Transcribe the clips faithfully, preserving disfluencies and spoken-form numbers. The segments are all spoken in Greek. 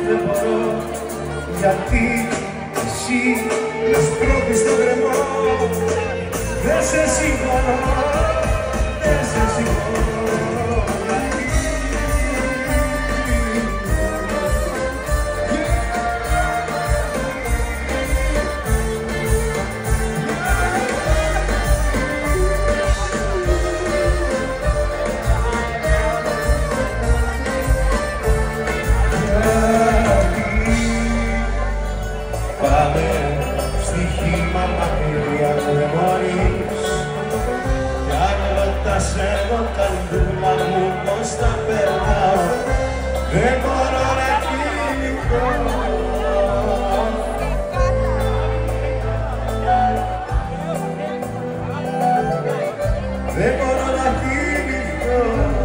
δεν μπορώ, γιατί εσύ με σπρώχνεις στο κρεμό. Δεν σε συγχωρώ, δεν σε συγχωρώ. Εγώ καλδούλα μου πως τα περνάω, δεν μπορώ να κοιμηθώ. Δεν μπορώ να κοιμηθώ.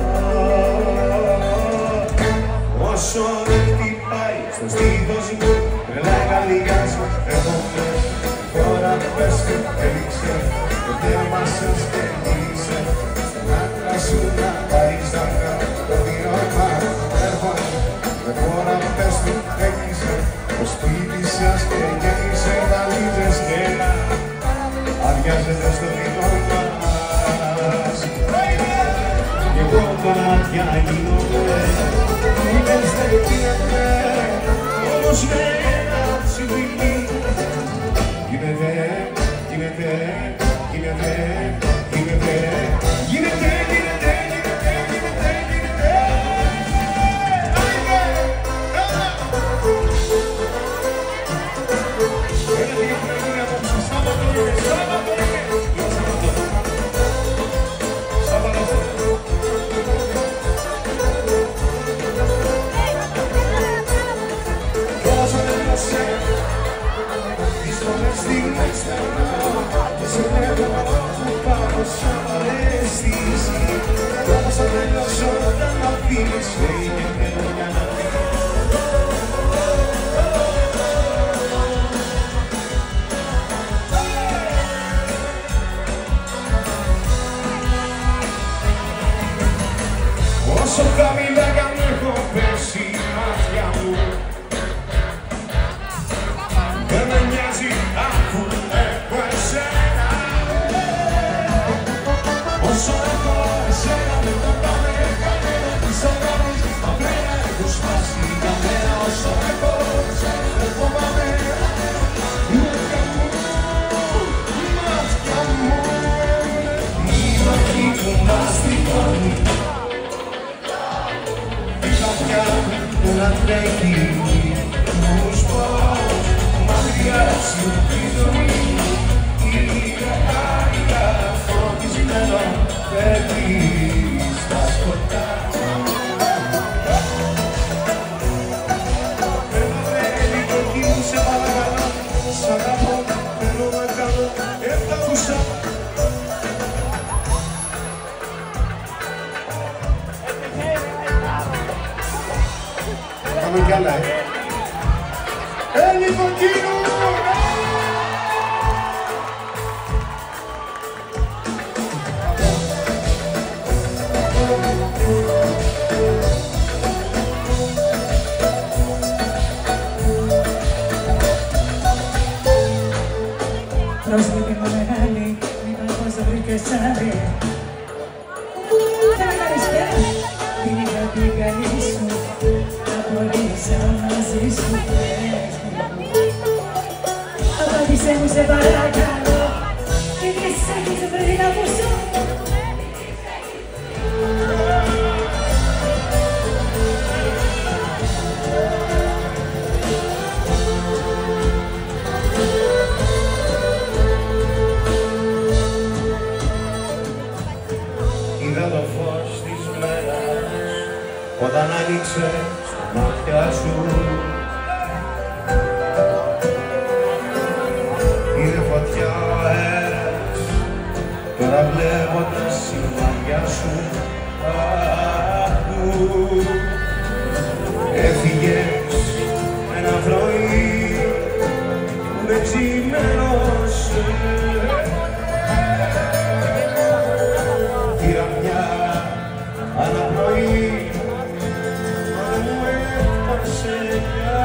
Όσο δεν χτυπάει στο στήθος μου, τρελά η καρδιά σου, έχω πες. Τώρα πες του έλειξε, το τέρμα σου στενήσε. Σου να πάρεις τα χάρη, το διώμα έρχομαι. Δεν μπορώ να πες του έκλεισε, το σπίτι σας και γέννησε βαλίτσες και να αδειάζεται στο δικό μας. Κι εγώ τώρα μάτια γίνομαι, μήπως δεν γίνεται, όμως με ένα συμβουλή. Γίνεται, γίνεται, γίνεται, γίνεται, γίνεται. Σε βλέπω που πάω σαν παρέστηση, κι όμως θα τελειώσω όταν μ' αφήνεις, λέει και θέλω για να φύγω. Όσο χαμηλά κι αν έχω πέσει η μάτια μου, δεν με νοιάζει αφού έχω εσένα. Όσο έχω εσένα δεν το πάμε κανένα, τι θα κάνεις, τα φρένα έχω σπάσει για μένα. Όσο έχω εσένα δεν το πάμε, η μάτια μου, η μάτια μου, η μάτια μου μας τρυπώνει, η καρδιά που να τρέχει, μου σπάω μακριά σου τη ζωή. Είναι άρρητα φωτισμένο παιδί στα σκοτάδια. Παιδί το κύμου σε παρακαλώ, σ' αγαπώ, θέλω να κάνω ένα κουσά. Πάμε κι άλλα, ε. Έλλη Κοκκίνου! Πρόσληπη μου μεγάλη, μήπως το βρήκες άδει. Θα κάνεις πια την είχα την καλή σου, απολύσα μαζί σου, πες μου. Απάντησέ μου σε παρακαλώ, τι τις έχεις βρει να ακούσω. Είδα το φως της μέρας όταν άνοιξε στα μάτια σου. Είδε φωτιά ο αέρας, τώρα βλέπω τα σημάδια σου. Έφυγες ένα πρωί που με ξημέρωσε. Πήρα μια αναπνοή, μα δεν μου έφτασε πια.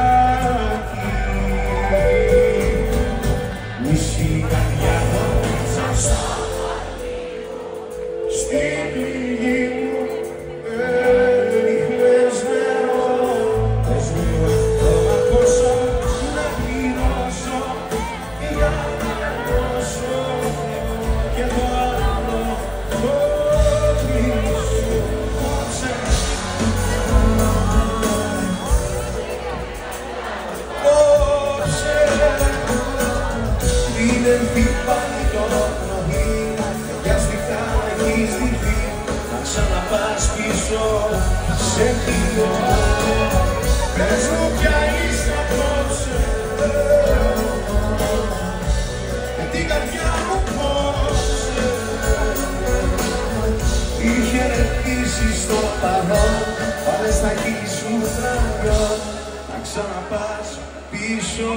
Βάλε στα χείλη σου τραγιό να ξαναπάς πίσω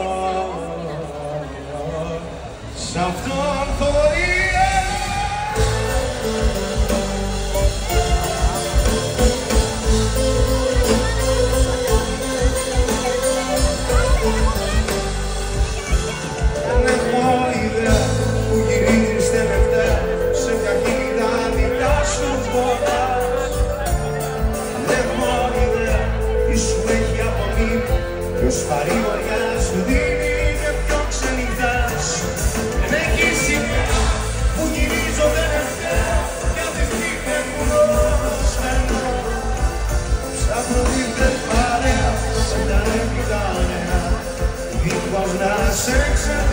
σ' αυτόν θωρία. Δεν έχω ιδέα που γυρίζεις τελευταία σε μια χείλη τα δικά σου ποδάς. Δεν έχω ιδέα τι σου έχει απομείνει, ποιος παρηγοριά σου δίνει και ποιο ξενυχτάς. Δεν έχει σημαία που γυρίζω τελευταία κι αυτή στιγμή φεύγω στενό. Ψάχνω δίθεν παρέα σε μια έπιτα νέα δίχως να σε ξέρω.